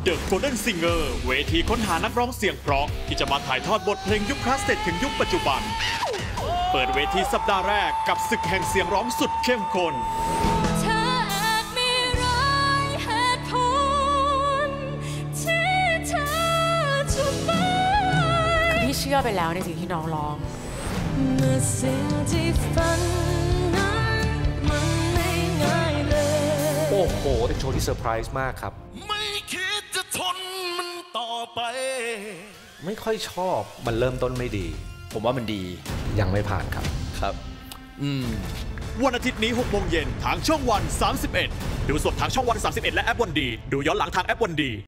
The Golden Singer เวทีค้นหานักร้องเสียงเพราะที่จะมาถ่ายทอดบทเพลงยุคคลาสสิกถึงยุคปัจจุบันเปิดเวทีสัปดาห์แรกกับศึกแห่งเสียงร้องสุดเข้มข้นพี่เชื่อไปแล้วในสิ่งที่น้องร้องโอ้โหเป็นโชว์ที่เซอร์ไพรส์มากครับไม่คิดจะทนมันต่อไปไม่ค่อยชอบมันเริ่มต้นไม่ดีผมว่ามันดียังไม่ผ่านครับวันอาทิตย์นี้ 6 โมงเย็นทางช่องวัน 31 ดูสดทางช่องวัน 31 และแอปวันดีดูย้อนหลังทางแอปวันดี